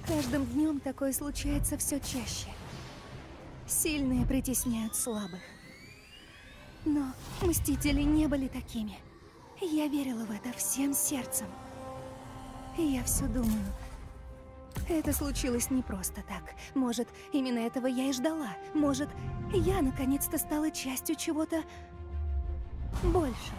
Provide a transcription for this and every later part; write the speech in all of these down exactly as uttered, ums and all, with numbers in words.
С каждым днем такое случается все чаще. Сильные притесняют слабых. Но Мстители не были такими. Я верила в это всем сердцем. И я все думаю, это случилось не просто так. Может, именно этого я и ждала. Может, я наконец-то стала частью чего-то большего.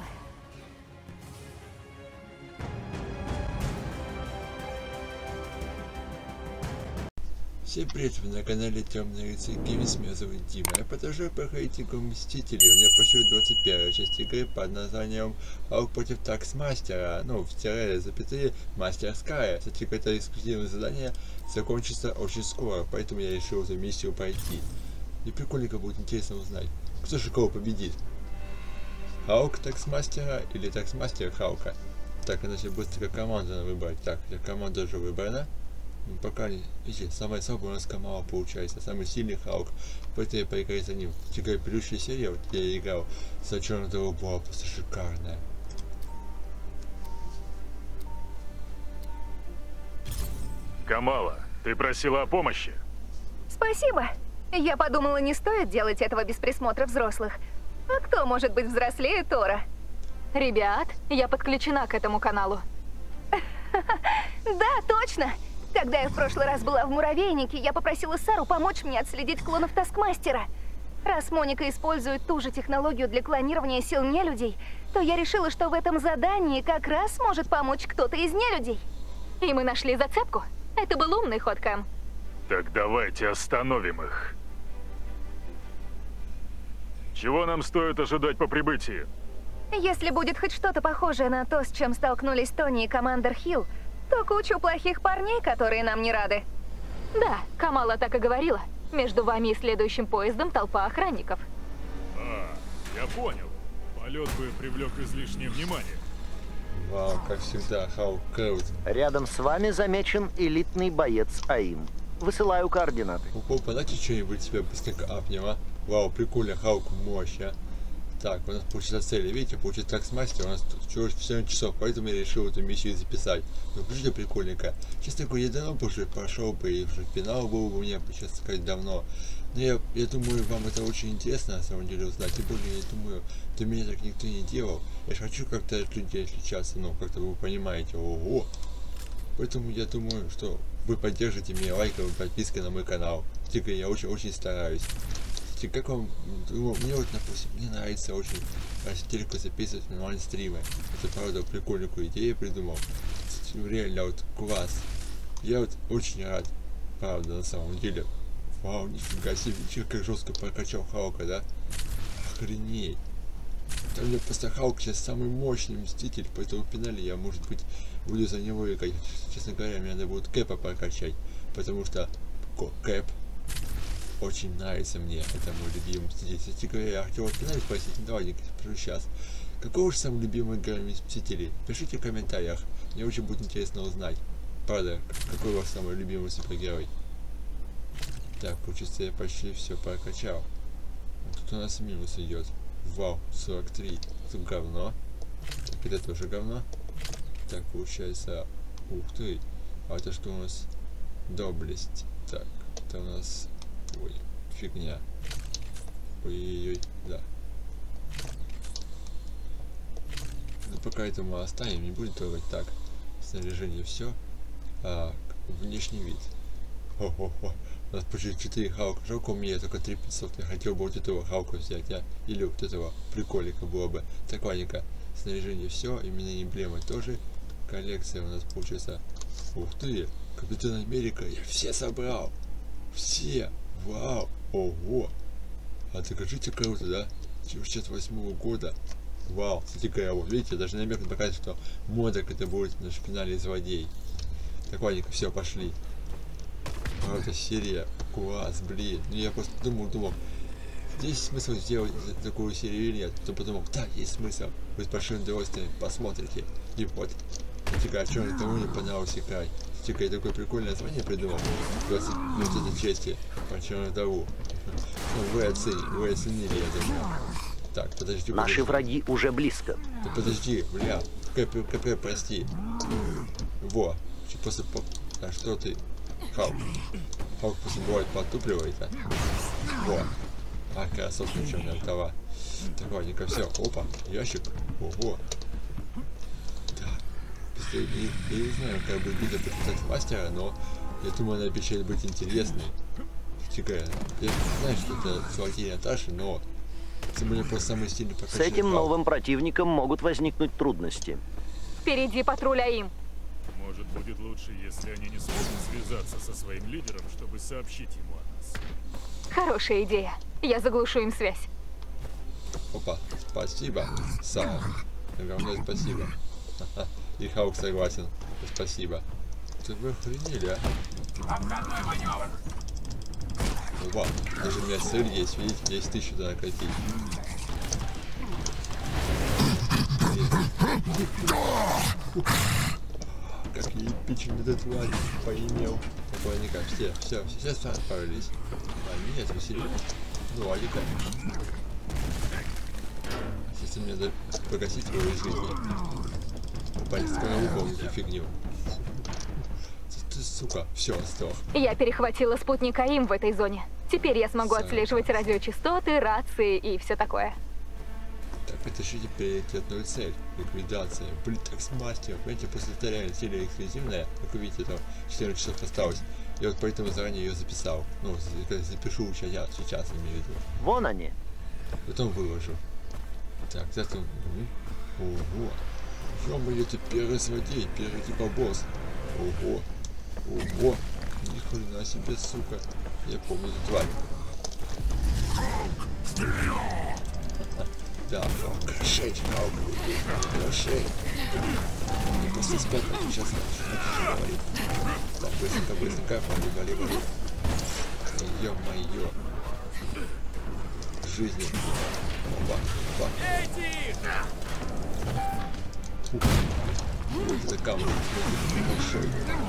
Всем привет, вы на канале Темный Рыцарь Геймс, меня зовут Дима. Я продолжаю проходить игру Мстители. У меня пошла двадцать первая часть игры под названием Халк против Таксмастера. Ну, в тире запятые мастерская. Кстати, это эксклюзивное задание закончится очень скоро, поэтому я решил эту миссию пройти. И прикольненько будет интересно узнать, кто же кого победит. Халк Таксмастера или Таксмастер Халка. Так, иначе быстро команду надо выбрать. Так, команда уже выбрана. Пока не... Видите, самая слабая у нас Камала получается, самый сильный Халк. Поэтому я поиграю за ним. Теперь предыдущая серия, вот я играл за черного была просто шикарная. Камала, ты просила о помощи. Спасибо. Я подумала, не стоит делать этого без присмотра взрослых. А кто может быть взрослее Тора? Ребят, я подключена к этому каналу. Да, точно. Когда я в прошлый раз была в муравейнике, я попросила Сару помочь мне отследить клонов Таскмастера. Раз Моника использует ту же технологию для клонирования сил нелюдей, то я решила, что в этом задании как раз может помочь кто-то из нелюдей. И мы нашли зацепку. Это был умный ход, Кэм. Так давайте остановим их. Чего нам стоит ожидать по прибытии? Если будет хоть что-то похожее на то, с чем столкнулись Тони и командор Хилл, то кучу плохих парней, которые нам не рады. Да, Камала так и говорила. Между вами и следующим поездом толпа охранников. А, я понял. Полет бы привлек излишнее внимание. Вау, как всегда, Халк крут. Рядом с вами замечен элитный боец АИМ. Высылаю координаты. Опа, дайте что-нибудь себе быстренько апнем, а? Вау, прикольно, Халк мощь, а? Так, у нас получится цели, видите, получится Таксмастер, у нас тут чего семь часов, поэтому я решил эту миссию записать. Ну, слушайте, прикольненько. Честно говоря, я давно бы уже прошел бы, и уже финал был бы у меня, честно сказать, давно. Но я, я думаю, вам это очень интересно, на самом деле, узнать. Тем более, я думаю, до меня так никто не делал. Я же хочу как-то от людей отличаться, ну, как-то вы понимаете, ого. Поэтому я думаю, что вы поддержите меня лайком и подпиской на мой канал. Типа, я очень-очень стараюсь. Как вам, ну, мне вот, допустим, мне нравится очень телеку записывать нормальные стримы. Это правда прикольную идею придумал. Реально вот класс. Я вот очень рад, правда, на самом деле. Вау, нифига себе, как жестко прокачал Халка, да? Охренеть. Там у меня просто Халк сейчас самый мощный мститель, поэтому в финале я, может быть, буду за него играть. Честно говоря, мне надо будет Кэпа прокачать, потому что Кэп очень нравится мне, это мой любимый мститель. Кстати говоря, я хотел в финале спросить, ну давайте скажу сейчас. Какой ваш самый любимый герой мстителей? Пишите в комментариях, мне очень будет интересно узнать. Правда, какой ваш самый любимый супергерой? Так, получится, я почти все прокачал. А тут у нас минус идет. Вау, сорок три. Тут говно. Так, это тоже говно. Так, получается... Ух ты. А это что у нас? Доблесть. Так, это у нас... Ой, фигня. Ой-ой-ой, да. Ну, пока это мы оставим, не будем трогать. Так, снаряжение все. А, внешний вид. Хо-хо-хо. У нас почти четыре Халка. Жалко, у меня только три пятьсот. Я хотел бы вот этого Халка взять, а? Или вот этого. Прикольненько было бы. Так, ладненько. Снаряжение все. Именно эмблемы тоже. Коллекция у нас получается. Ух ты! Капитан Америка. Я все собрал. Все. Вау. Ого. А докажите круто, да? шестьдесят восьмого года. Вау. Кстати говоря, вот видите, даже намек показывает, что модок это будет наш финале злодей. Так, ладненько, все, пошли. Правда, серия. Класс, блин. Ну я просто думал, думал, здесь смысл сделать такую серию или нет. Потом подумал, да, есть смысл. Вы с большим удовольствием посмотрите. И вот. Тика, а что никому не понравилось играть? Тика, я такое прикольное название придумал. двадцать минут этой части. По черному того. Ну, вы оценили, вы оценили, я думаю. Так, подожди, подожди. Наши враги уже близко. Да подожди, бля. КП, КП, прости. Во. После... А что ты? Хаук. Хаук просто бывает потупливает, а? Вот. А, красотка черная трава. Так, ладненько, все. Опа, ящик. Ого. Так. Я, я, я не знаю, как будет битва против мастера, но я думаю, она обещает быть интересной. Тихая. Я знаю, что это золотые Наташи, но тем более просто самый сильный С этим новым противником могут возникнуть трудности. Впереди патруль АИМ. Может, будет лучше, если они не смогут связаться со своим лидером, чтобы сообщить ему о нас. Хорошая идея. Я заглушу им связь. Опа, спасибо, Сара. Огромное спасибо. Ха-ха. И Хаук согласен. Спасибо. Ты вы охренели, а? Опа, даже у меня цель есть, видите, есть тысячу туда накопить. Как эпично этот тварь поимел. Наверняка все, все, все, все отправились. А нет, усилили. Ну, Алика. Если мне надо погасить его из жизни. Упали, скоро помню эту фигню. Ты, сука, все, сдох. Я перехватила спутник АИМ в этой зоне. Теперь я смогу Сам. отслеживать радиочастоты, рации и все такое. Так, это еще приоритетную цель. Ликвидация. Блин, так с мастером. Понимаете, после этого реально сильно эксклюзивная. Как вы видите, там четырнадцать часов осталось. Я вот поэтому заранее ее записал. Ну, запишу сейчас, сейчас имею в виду. Вон они. Потом выложу. Так, зато... Ого. Ё-моё, это первый злодей, первый типа босс. Ого. Ого. Ни хрена себе, сука. Я помню эту тварь. Да, Хаук, крошить, Хаук. Крошить. Они просто спят, они сейчас начнут говорить. Так, быстренько, быстренько. Вали, вали, вали. Ё-моё. Жизни. Опа, опа. Ух. Вот это камень. Большой.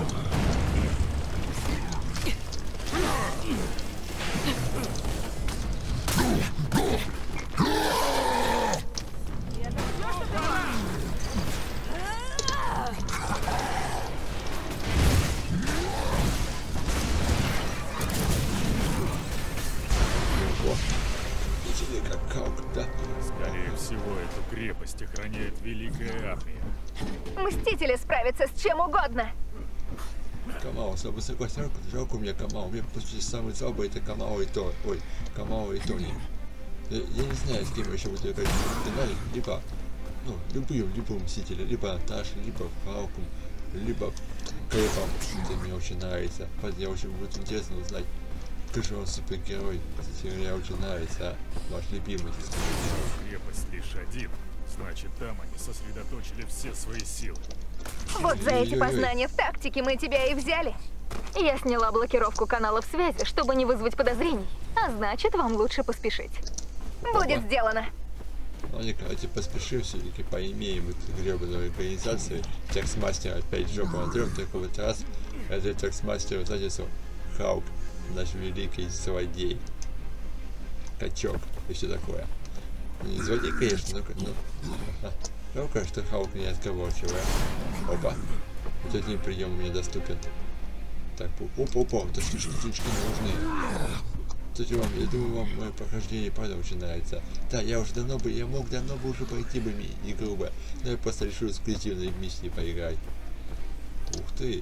Видели, как Хаук, да? Скорее всего, эту крепость охраняет Великая Армия. Мстители справятся с чем угодно. Камао, слабо согласен, жалко у меня Камао. У меня почти самый слабый это Камао и то. Ой, Камао и Тони. Я, я не знаю, с кем я еще буду играть в финале. Либо, ну, любым, любым мстителем, либо Наташей, либо Фалком, либо Кэпом. Это мне очень нравится. Мне очень будет интересно узнать, какой же он супергерой. Кстати, мне очень нравится, а? Ваш любимый. Крепость лишь один. Значит, там они сосредоточили все свои силы. Вот за эти Ой-ой-ой. познания в тактике мы тебя и взяли. Я сняла блокировку каналов связи, чтобы не вызвать подозрений. А значит, вам лучше поспешить. Будет сделано. Ладно, давайте поспешим все-таки поимеем эту гребаную организацию. Текстмастер опять жопу натрем, только в этот раз это текстмастер в задницу Хаук, наш великий злодей. Качок и все такое. Не злодей, конечно, но... но... Жалко, что Хаук не отговорчивая. Опа. Вот один прием мне доступен. Так, опа, опа, вот эти штучки не нужны. Кстати, вам, я думаю, вам мое прохождение правда очень нравится. Да, я уже давно бы, я мог давно бы уже пойти бы игру бы, но я просто решил эксклюзивные миссии поиграть. Ух ты.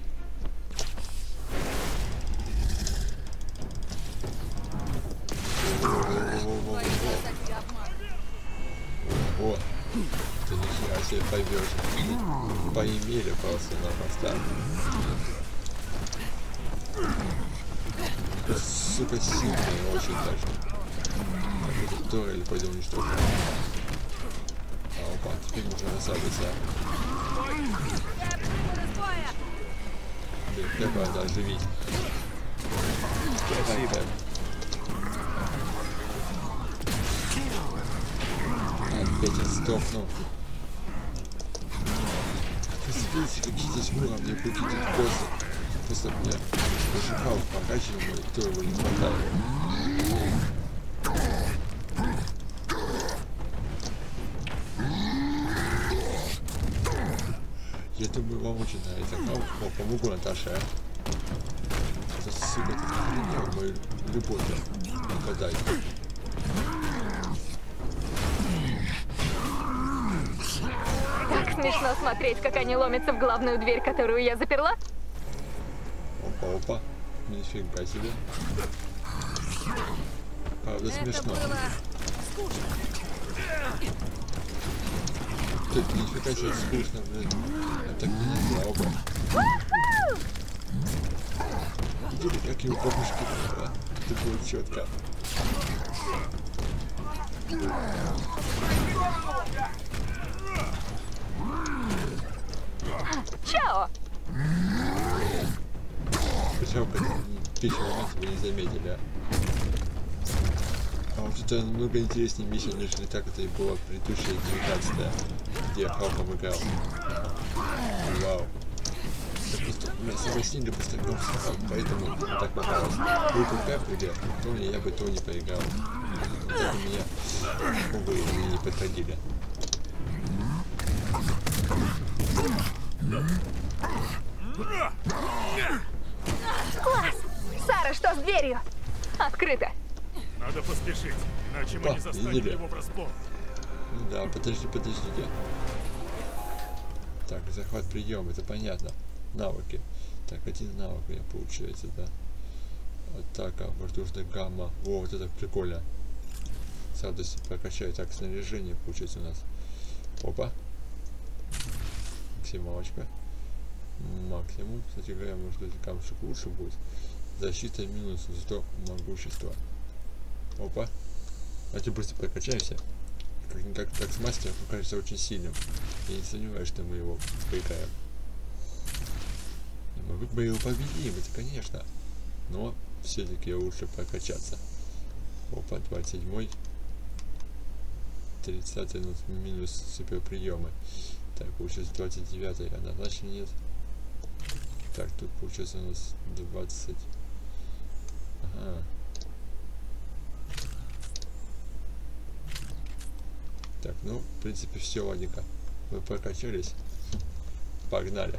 О, ты нихера себе побежишь. Поимели просто-напросто. Сука, сильная очень даже. Так, это турель пойду уничтожу. А, опа, теперь можно расслабиться. Блин, как надо оживить. Спасибо. Опять я сдохну. Посмотрите, какие здесь уровни, какие-то боссы. Просто мне зажигал прокачиваемый, кто его не хватает. Я думаю, вам очень нравится. О, помогу Наташе, а? сука, ты охренел мою любовь нападать. Так смешно смотреть, как они ломятся в главную дверь, которую я заперла. Опа, опа. Нифига себе. Правда смешно. Тут нифига себе скучно, блин. Я так не знал бы. Видели, как его бабушки было? Это было четко. Чао! Почему пищу момент вы не заметили, а? А вот это намного интереснее миссия, нежели так это и было предыдущая девятнадцатая, где я Халком играл. Вау. Это просто у меня самый сильный постановка, поэтому так попалось. Вы бы капли, то мне я бы то не поиграл. Так у меня увы, они не подходили. Класс! Сара, что с дверью? Открыто. Надо поспешить, иначе мы О, не застанем видели? его врасплох. Ну да, подожди, подождите. Так, захват прием, это понятно. Навыки. Так, один навык у меня получается, да. Атака, воздушная гамма. О, вот это прикольно. С радостью прокачаю. Так, снаряжение получается у нас. Опа. Максималочка. Максимум. Кстати говоря, может быть, камушек лучше будет. Защита минус, зато могущество. Опа. Давайте быстро прокачаемся. Как-никак так с мастером кажется очень сильным. Я не сомневаюсь, что мы его поиграем. Мы бы его победим, это конечно. Но все-таки лучше прокачаться. Опа, двадцать седьмой. тридцатый минус суперприемы. Так, получается двадцать девятый, однозначно нет. Так, тут получается у нас двадцать. Ага. Так, ну, в принципе, все, ладненько. Мы прокачались. Погнали.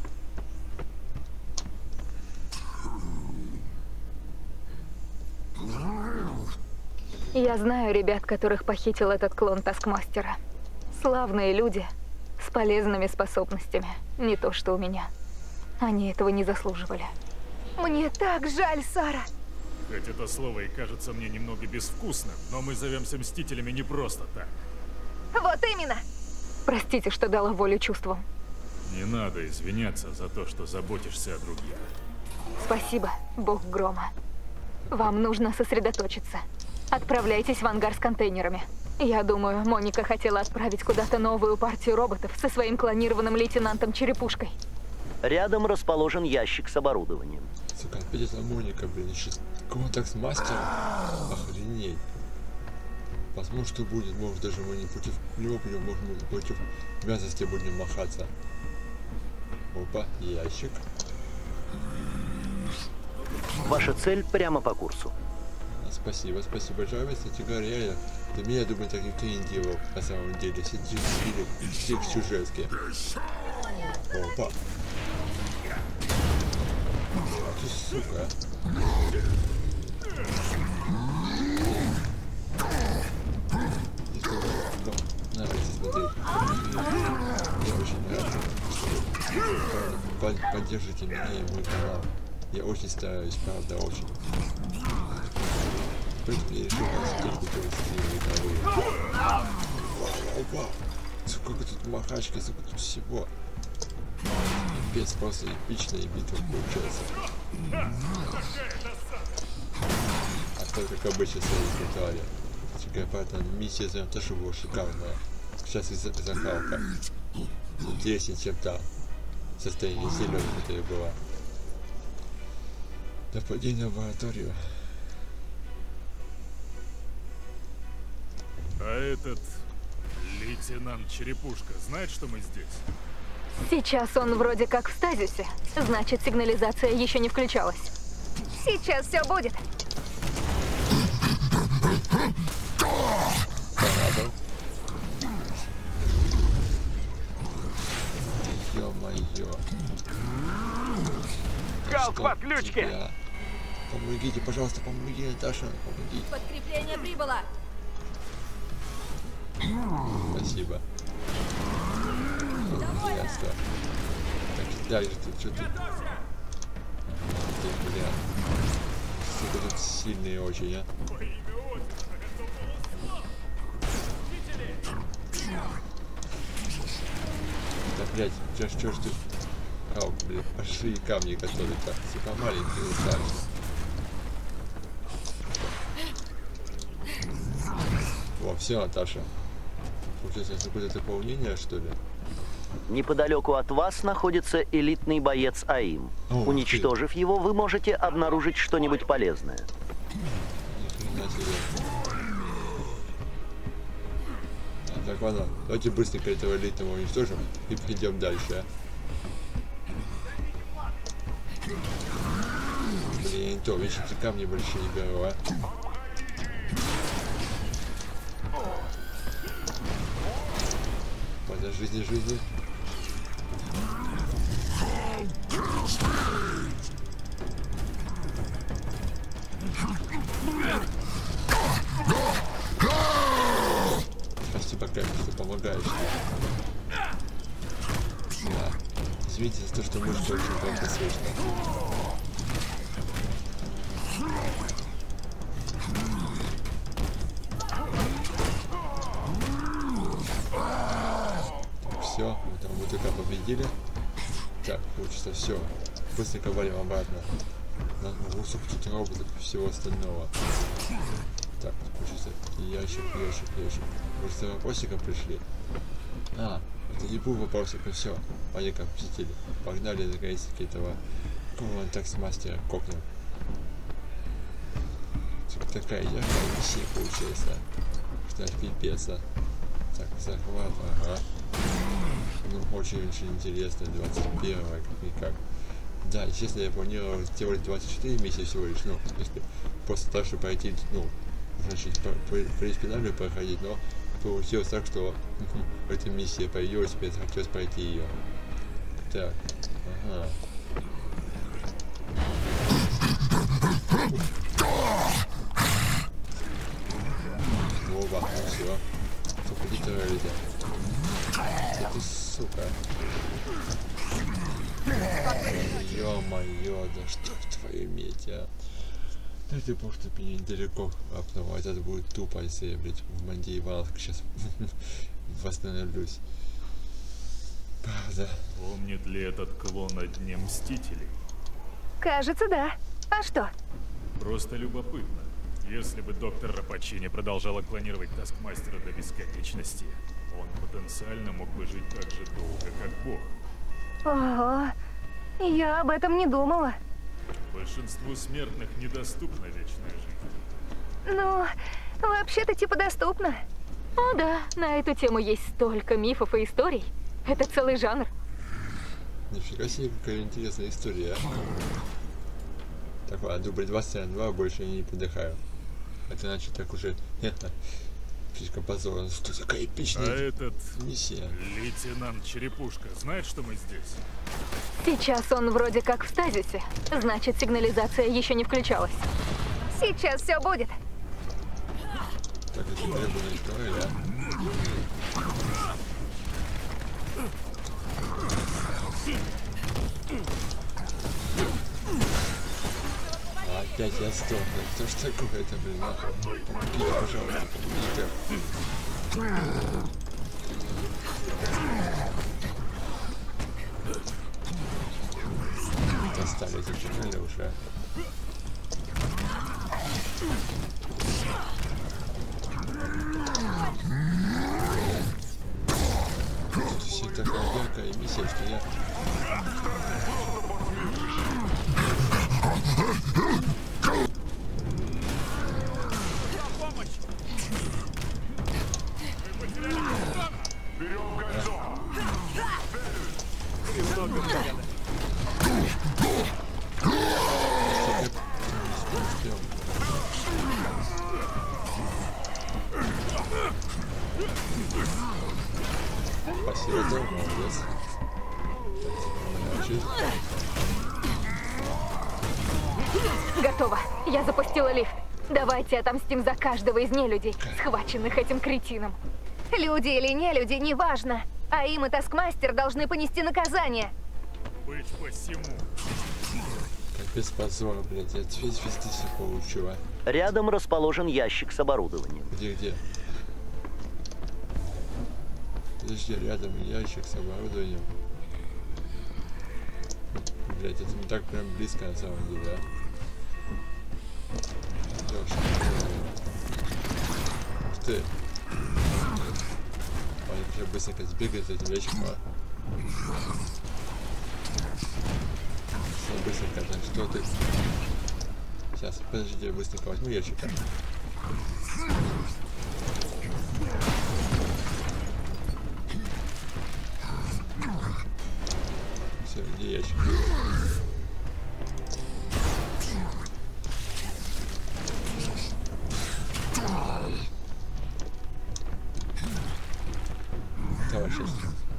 Я знаю ребят, которых похитил этот клон Таскмастера. Славные люди с полезными способностями. Не то, что у меня. Они этого не заслуживали. Мне так жаль, Сара. Хоть это слово и кажется мне немного безвкусным, но мы зовемся Мстителями не просто так. Вот именно. Простите, что дала волю чувствам. Не надо извиняться за то, что заботишься о других. Спасибо, бог грома. Вам нужно сосредоточиться. Отправляйтесь в ангар с контейнерами. Я думаю, Моника хотела отправить куда-то новую партию роботов со своим клонированным лейтенантом Черепушкой. Рядом расположен ящик с оборудованием. Сука, опять эта Моника, блин, сейчас контакт с мастером. Охренеть. Посмотрим, что будет. Может, даже мы не против него будем, может, мы против вязости будем махаться. Опа, ящик. Ваша цель прямо по курсу. Спасибо, спасибо большое. Кстати говоря, реально, для меня, я думаю, так никто не делал на самом деле. Все делали все сюжетки. Опа. Ты сука. Нравится смотреть. Мне очень нравится. Поддержите меня и мой канал. Я очень стараюсь, правда, очень. Поэтому я решил посмотреть, какие стримы игровые. Опа! Сколько тут махачки, сколько тут всего. Пипец, просто эпичная битва получается. А то, как обычно, свои детали. Правда, миссия за ним тоже была шикарная. Сейчас из-за Халка. Интереснее, чем та. Состояние зеленое, которое было. Нападение в лабораторию. А этот лейтенант Черепушка знает, что мы здесь? Сейчас он вроде как в стазисе. Значит, сигнализация еще не включалась. Сейчас все будет. Понятно. Ё-моё. Халк в отключке! Помогите, пожалуйста, помоги, Наташа, помоги. Подкрепление прибыло. Спасибо. Ясно. Так, дальше тут что-то... Ты, бля. Сука, тут сильные очень, а. Да, блядь, чё ж, чё ж ты... Ау, блядь, пошли камни готовить. Так, сука, маленькие, вот так. О, все, Наташа. Получается, какое-то дополнение, что ли? Неподалеку от вас находится элитный боец АИМ. О, Уничтожив его, вы можете обнаружить что-нибудь полезное. Ни хрена себе. А, так, ладно, давайте быстренько этого элитного уничтожим и пойдем дальше. Блин, то, видишь, эти камни большие не беру, а? Подожди, жизни, жизни. Спасибо, Кэп, что помогаешь. Да. Извините за то, что мышцы очень громко слышно. Все, мы там ВТК победили. Так, получится все. Быстренько валим обратно. На высоко тут роботов и всего остального. Так, получится ящик, ящик, ящик. Может, с вопросиком пришли? А, это не был вопросик, ну все. Они как посетили. Погнали наконец-таки этого таксмастера кокнем. Такая яркая миссия получается. Что аж пипец, а. Так, захват, ага. Ну, очень-очень интересно, двадцать первое, как-никак. Да, естественно, я планировал сделать двадцать четыре миссии всего лишь, ну, если просто так, чтобы пройти, ну, значит, преиспинальную проходить, но получилось так, что эта миссия появилась, мне захотелось пройти ее. Так, ага. Оба, ну все. Только релиза. Это сука. Ё-моё, да что в твоем мете, а? Да ты просто меня недалеко апнул, а это будет тупо, если я, блядь, в Манде Ивановск сейчас восстановлюсь. Правда. Помнит ли этот клон о Дне Мстителей? Кажется, да. А что? Просто любопытно. Если бы доктор Рапачини продолжала клонировать Таскмастера до бесконечности, он потенциально мог бы жить так же долго, как Бог. Ого, я об этом не думала. Большинству смертных недоступна вечная жизнь. Ну, вообще-то типа доступно. О да, на эту тему есть столько мифов и историй. Это целый жанр. Нифига себе, какая интересная история, а? Так, ладно, дубль двадцать на два, больше я не подыхаю. Это значит так уже слишком позорно. Что такая эпичная а этот миссия? Лейтенант Черепушка знает, что мы здесь? Сейчас он вроде как в стазисе. Значит, сигнализация еще не включалась. Сейчас все будет. Так, это требование истории, а? Опять я сдох, да что ж такое-то, блин, а? Помогите, пожалуйста, помогите. Достали, зачинали уже. Тут все такая яркая миссия, что я... Спасибо, да, молодец. Готов. готова. Я запустила лифт. Давайте отомстим за каждого из нелюдей, схваченных этим кретином. Люди или не люди, неважно. А им и Таскмастер должны понести наказание. Быть посему. Капец позора, блядь, я весь везде все получу, а. Рядом расположен ящик с оборудованием. Где, где? Подожди, рядом ящик с оборудованием. Блять, это не так прям близко на самом деле, а? Ух ты. Ладно, уже быстренько сбегать за этим ящиком, а? Все, быстренько, так, что ты? Сейчас, подожди, я быстренько возьму ящик. Все, где ящик? Давай, сейчас.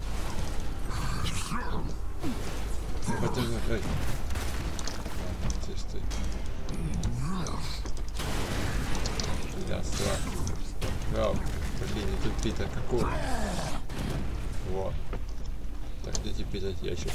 Потом, ой. Ты стой. Раз, два. Вау, блин, не тупит, а какой? Во. Так, где теперь этот ящик?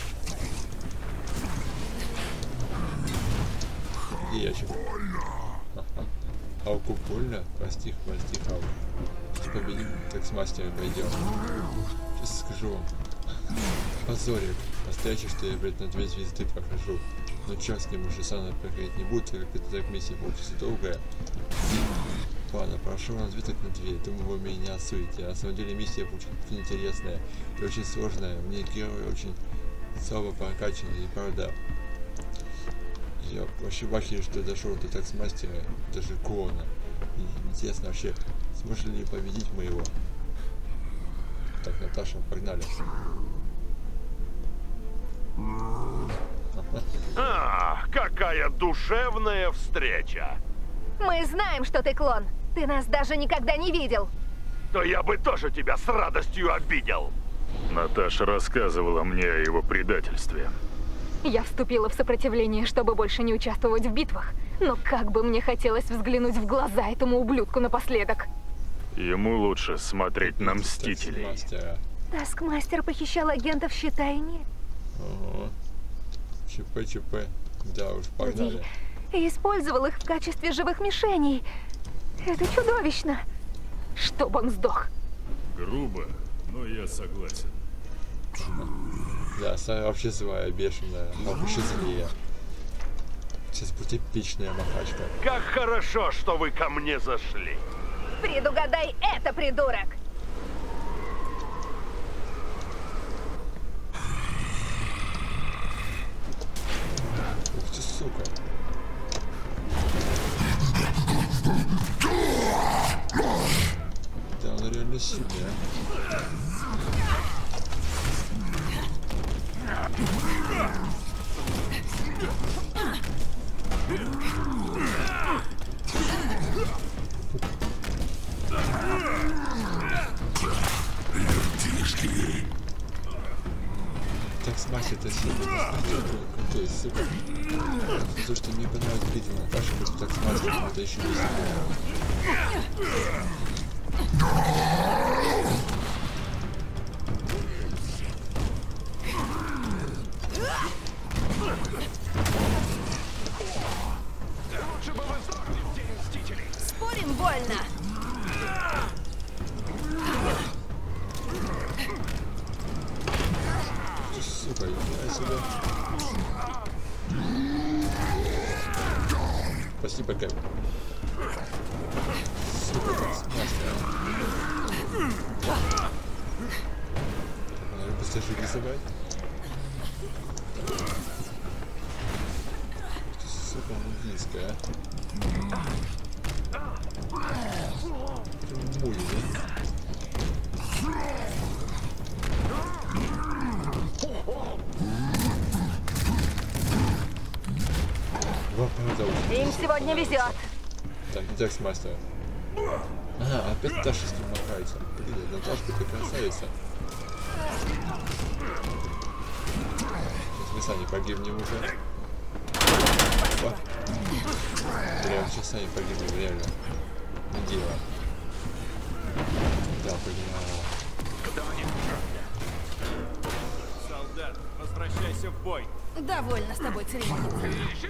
Где ящик? Ага. Хауку больно? Прости, прости, Хаук. Сейчас победим, так с мастером пойдем. Сейчас скажу вам. Позорик. Настоящий, что я, блядь, на две звезды прохожу. Но чё с ним уже сам проходить не будет, так как эта миссия получится долгая. Ладно, прошел на две, так на две. Думаю, вы меня не осудите. А на самом деле миссия получится интересная и очень сложная. Мне герой очень слабо прокачанный, и правда. Я вообще в ахере, что я дошел до Таскмастера, даже клона. И интересно вообще, сможет ли победить моего. Так, Наташа, погнали. А, какая душевная встреча! Мы знаем, что ты клон. Ты нас даже никогда не видел. То я бы тоже тебя с радостью обидел. Наташа рассказывала мне о его предательстве. Я вступила в сопротивление, чтобы больше не участвовать в битвах. Но как бы мне хотелось взглянуть в глаза этому ублюдку напоследок. Ему лучше смотреть на Мстителей. Таскмастера. Таскмастер похищал агентов щита и не... Ого. ЧП-ЧП. Да уж, погнали. И использовал их в качестве живых мишеней. Это чудовищно. Чтоб он сдох. Грубо, но я согласен. Да, Сара вообще злая, бешеная, а вообще злее. Сейчас будет эпичная махачка. Как хорошо, что вы ко мне зашли. Предугадай это, придурок! Ух ты, сука. Да, она реально сильная. Так, смахи это сильно. Крутой, сука. То, что мне понравилось видео Наташи, будет так смазать, но это еще не Спорим, больно. сука, я сюда. Спасибо, Кэп. Сука, как смазка. Надо быстрее рисовать. Сука, он низкая. Муй, да? Им сегодня везет. Так, не так с мастером. Ага, опять Наташа с ним махается. Блин, Наташка, ты красавица. Сейчас мы сами погибнем уже. Опа. Бля, сейчас сами погибли, реально. Не дело. Да, понимаю. Солдат, возвращайся в бой. Довольно с тобой церемониться.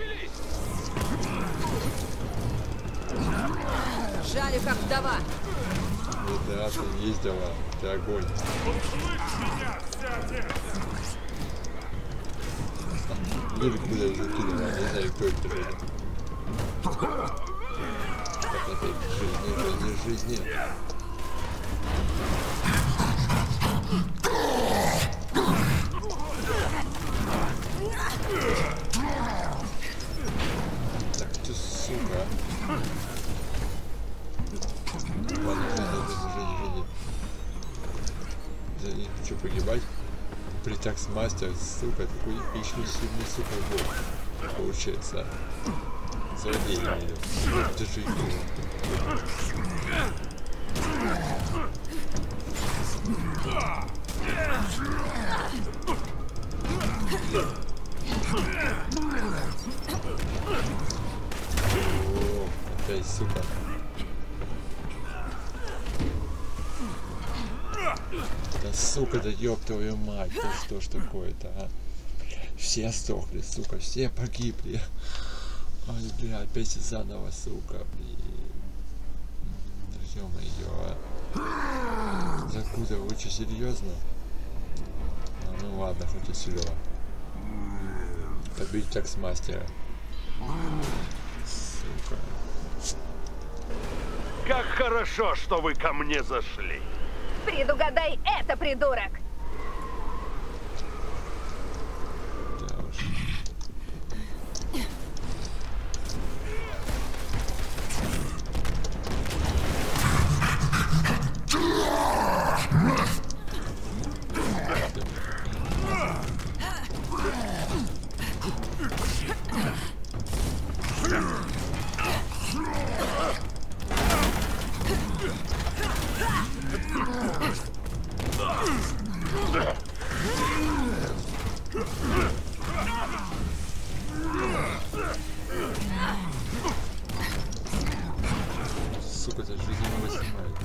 Жалю, как вдова. Да, ты ездила, ты огонь. Люди куда закидывали, не знаю, кто это был. Так, опять жизни, жизни, жизни. Так, ты сука. Ладно, жизни, жизни, жизни. Я не хочу погибать. Притакс мастер, сука, такой эпичный, сильный, сука, бог. Получается. Злодей имею. Держи его. О, опять, сука. Да сука, да ёб твою мать, да что ж такое-то, а? Все сдохли, сука, все погибли. Ой, бля, опять заново, сука, блин. Ё-моё, а? Закуда, вы что, серьезно? А, ну ладно, хоть и сюда. Побить таксмастера. Сука. Как хорошо, что вы ко мне зашли. Предугадай это, придурок! Да уж. Сука, это жизненно снимает.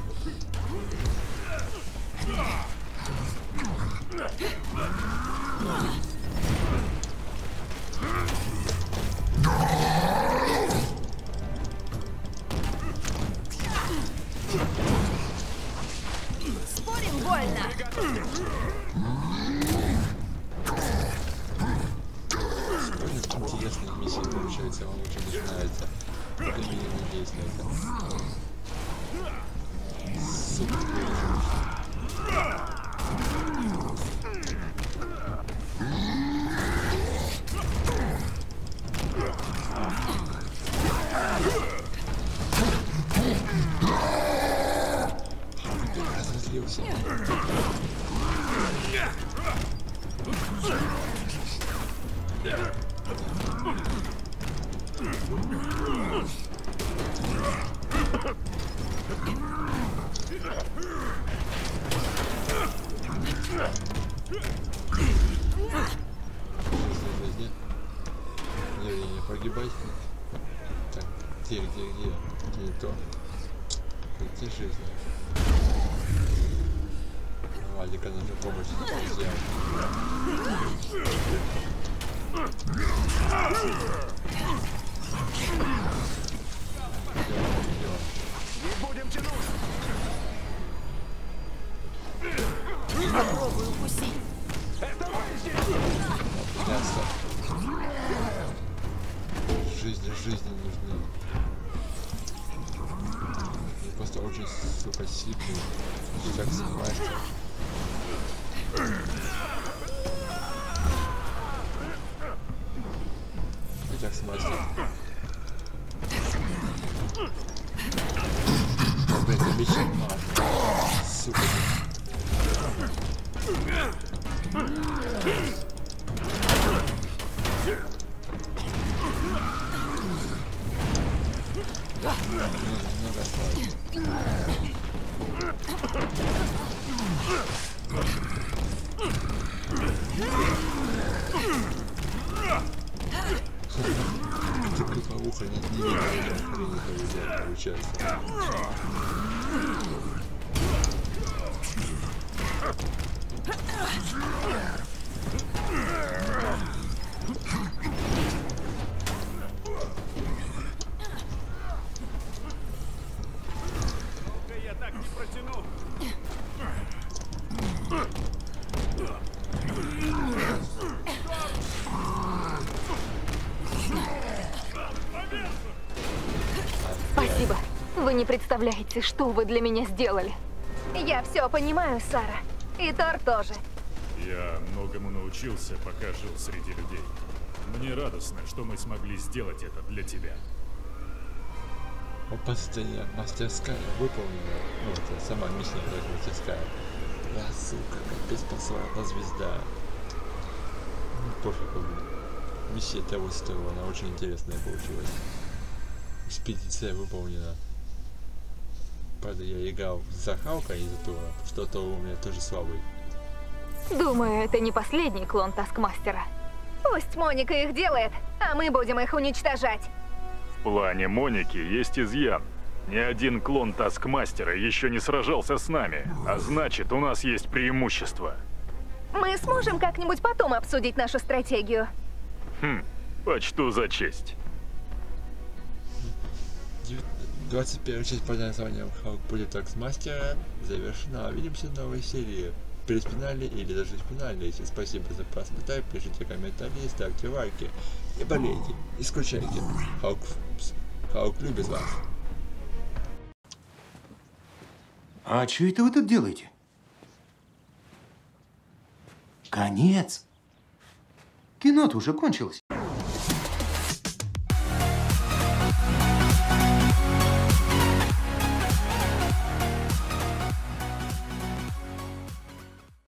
Спорим, больно. Очень интересная миссия получается, он уже начинается. Это минимум есть на это. Сука, разозлился. Жизни. Не, не, не погибай. Так, где, где, где? Где не то? Где жизнь? Валика нужна помощь, друзья. Не будем тянуть. Попробуй укусить. Мясо. Жизни, жизни нужны. Я просто очень, сука, сильный. Как мастер. Итак, мастер. Блин, это меча. Сука. Много осталось. Криповуха нет, не видно, получается. Я так не протяну. Спасибо. Вы не представляете, что вы для меня сделали. Я все понимаю, Сара. И Тор тоже. Я многому научился, пока жил среди людей. Мне радостно, что мы смогли сделать это для тебя. Опасная мастерская выполнена. Ну, это сама миссия, как мастерская. Да, сука, капец послала звезда. Ну, пофиг, как бы. Миссия того стоила, она очень интересная получилась. Экспедиция выполнена. Правда, я играл за Халка из-за того, что Тор у меня тоже слабый. Думаю, это не последний клон Таскмастера. Пусть Моника их делает, а мы будем их уничтожать. В плане Моники есть изъян. Ни один клон Таскмастера еще не сражался с нами, а значит, у нас есть преимущество. Мы сможем как-нибудь потом обсудить нашу стратегию. Хм, почту за честь. двадцать первая часть под названием Халк против Таскмастера завершена. Увидимся в новой серии. Перед или даже финальной. Спасибо за просмотр. Пишите комментарии, ставьте лайки. И болейте. И скучайте. Халк, Халк любит вас. А что это вы тут делаете? Конец. Кино-то уже кончилось.